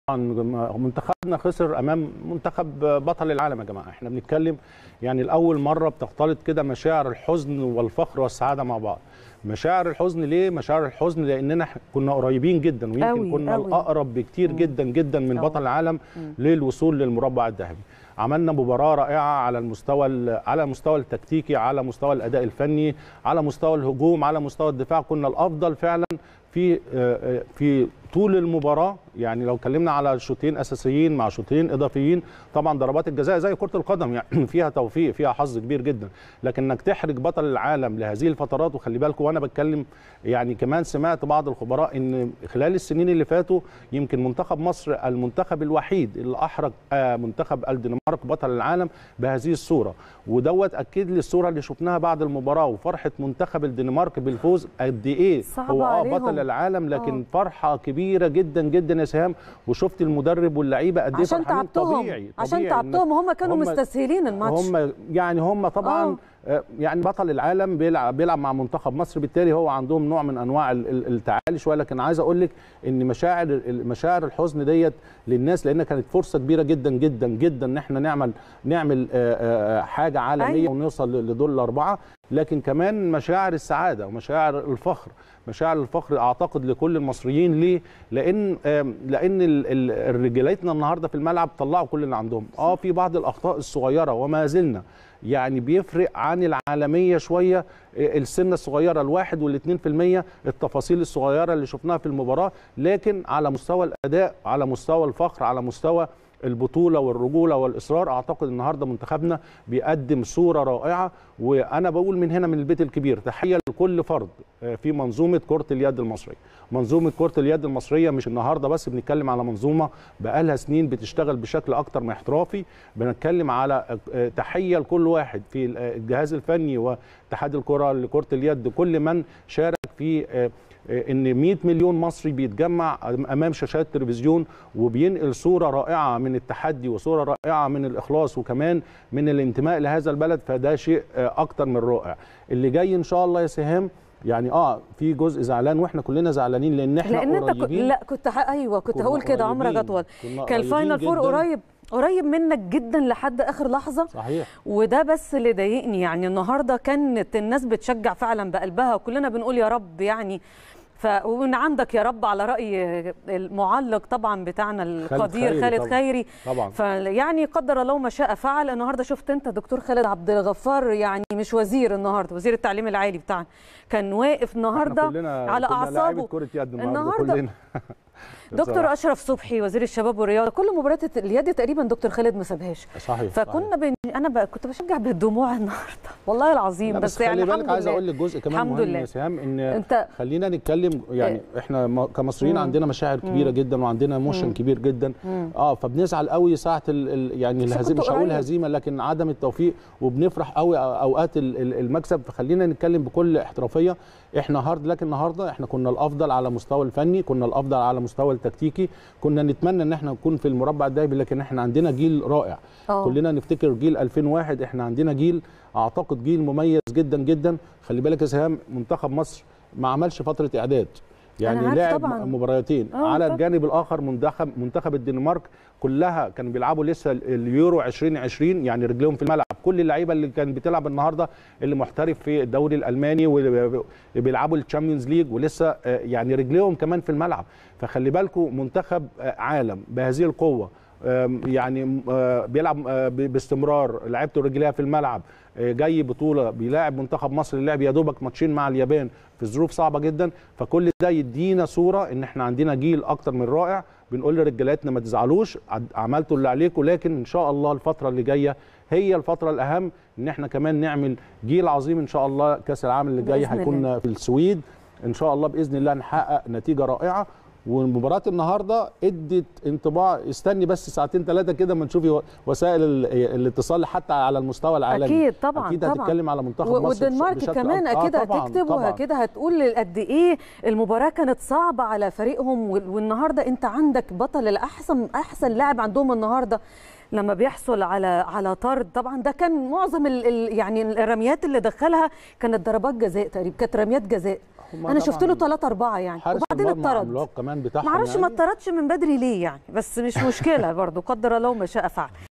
منتخبنا خسر امام منتخب بطل العالم يا جماعه. احنا بنتكلم يعني لاول مره بتختلط كده مشاعر الحزن والفخر والسعاده مع بعض. مشاعر الحزن ليه؟ مشاعر الحزن لاننا كنا قريبين جدا، ويمكن كنا الاقرب بكتير جدا جدا من بطل العالم للوصول للمربع الذهبي. عملنا مباراه رائعه على المستوى التكتيكي، على مستوى الاداء الفني، على مستوى الهجوم، على مستوى الدفاع. كنا الافضل فعلا في طول المباراه. يعني لو اتكلمنا على شوطين اساسيين مع شوطين اضافيين، طبعا ضربات الجزاء زي كره القدم يعني فيها توفيق، فيها حظ كبير جدا، لكن انك تحرج بطل العالم لهذه الفترات. وخلي بالكم وانا بتكلم يعني كمان سمعت بعض الخبراء ان خلال السنين اللي فاتوا يمكن منتخب مصر المنتخب الوحيد اللي احرج منتخب الدنمارك بطل العالم بهذه الصوره. ودوت اكد لي الصوره اللي شفناها بعد المباراه وفرحه منتخب الدنمارك بالفوز قد ايه هو بطل العالم، لكن فرحه كبيره جدا جدا يا سهام. وشفت المدرب واللعيبه قد ايه فرحانين. طبيعي عشان تعبتهم هم كانوا مستسهلين الماتش. هم طبعا يعني بطل العالم بيلعب مع منتخب مصر، بالتالي هو عندهم نوع من انواع التعالي شويه. لكن عايز اقول لك ان مشاعر الحزن ديت للناس، لان كانت فرصه كبيره جدا جدا جدا ان احنا نعمل حاجه عالميه ونوصل لدور الاربعه. لكن كمان مشاعر السعاده ومشاعر الفخر، مشاعر الفخر اعتقد لكل المصريين. ليه؟ لان رجالتنا النهارده في الملعب طلعوا كل اللي عندهم. في بعض الاخطاء الصغيره وما زلنا يعني بيفرق عن العالميه شويه السنه الصغيره ال1 وال2%، التفاصيل الصغيره اللي شفناها في المباراه. لكن على مستوى الاداء، على مستوى الفخر، على مستوى البطوله والرجوله والاصرار، اعتقد النهارده منتخبنا بيقدم صوره رائعه. وانا بقول من هنا من البيت الكبير تحيه لكل فرد في منظومه كره اليد المصريه. منظومه كره اليد المصريه مش النهارده بس، بنتكلم على منظومه بقالها سنين بتشتغل بشكل اكتر من احترافي. بنتكلم على تحيه لكل واحد في الجهاز الفني واتحاد الكره لكره اليد، كل من شارك في ان 100 مليون مصري بيتجمع امام شاشات تلفزيون وبينقل صوره رائعه من التحدي وصوره رائعه من الاخلاص وكمان من الانتماء لهذا البلد. فده شيء اكتر من رائع. اللي جاي ان شاء الله يا سهام يعني في جزء زعلان واحنا كلنا زعلانين لان احنا قريبين. لا كنت كنت هقول كده عمرك اطول. كان الفاينل فور قريب منك جدا لحد اخر لحظه. صحيح. وده بس اللي ضايقني. يعني النهارده كانت الناس بتشجع فعلا بقلبها وكلنا بنقول يا رب يعني. ومن عندك يا رب على رأي المعلق طبعا بتاعنا القدير خالد خيري طبعا. فيعني قدر الله ما شاء فعل. النهارده شفت انت دكتور خالد عبد الغفار، يعني مش وزير النهارده، وزير التعليم العالي بتاعنا، كان واقف النهارده على اعصابه. النهارده دكتور اشرف صبحي وزير الشباب والرياضه كل مباريات اليد تقريبا دكتور خالد ما سابهاش. صحيح. فكنا انا كنت بشجع بالدموع النهارده والله العظيم. بس يعني خلي بالك عايز اقول لك جزء كمان مهم يا سهام، ان خلينا نتكلم يعني احنا كمصريين عندنا مشاعر كبيره جدا وعندنا موشن كبير جدا. فبنزعل قوي ساعه يعني الهزيمه، مش هقول هزيمه لكن عدم التوفيق، وبنفرح قوي اوقات المكسب. فخلينا نتكلم بكل احترافيه. احنا لكن النهارده احنا كنا الافضل على مستوى الفني، كنا الافضل على مستوى التكتيكي، كنا نتمنى ان احنا نكون في المربع الذهبي، لكن احنا عندنا جيل رائع. كلنا نفتكر جيل 2001، احنا عندنا جيل اعتقد جيل مميز جدا جدا. خلي بالك يا سهام منتخب مصر ما عملش فتره اعداد، يعني لعب مباريتين. على الجانب الاخر منتخب الدنمارك كلها كانوا بيلعبوا لسه اليورو 2020، يعني رجلهم في الملعب. كل اللعيبه اللي كانت بتلعب النهارده اللي محترف في الدوري الالماني وبيلعبوا الشامبيونز ليج ولسه يعني رجلهم كمان في الملعب. فخلي بالكم منتخب عالم بهذه القوه يعني بيلعب باستمرار، لعيبته رجليها في الملعب، جاي بطوله بيلاعب منتخب مصر اللي لعب يا دوبك ماتشين مع اليابان في ظروف صعبه جدا. فكل ده يدينا صوره ان احنا عندنا جيل اكتر من رائع. بنقول لرجالاتنا ما تزعلوش، عملتوا اللي عليكم، لكن ان شاء الله الفتره اللي جايه هي الفتره الاهم، ان احنا كمان نعمل جيل عظيم ان شاء الله. كاس العالم اللي جاي هيكون في السويد ان شاء الله باذن الله، نحقق نتيجه رائعه. ومباراه النهارده ادت انطباع، استني بس ساعتين ثلاثه كده ما نشوفي وسائل الاتصال حتى على المستوى العالمي. اكيد طبعا اكيد هتتكلم على منتخب مصر والدنمارك كمان اكيد هتكتب وكده هتقول قد ايه المباراه كانت صعبه على فريقهم. والنهارده انت عندك بطل الاحسن لاعب عندهم النهارده لما بيحصل على طرد. طبعا ده كان معظم يعني الرميات اللي دخلها كانت ضربات جزاء تقريبا، كانت رميات جزاء. انا شفت له 3-4 يعني، وبعدين اتطرد. كمان بتاعهم معرفش ما اتطردش من بدري ليه يعني، بس مش مشكله برضه، قدر الله ما شاء فعل.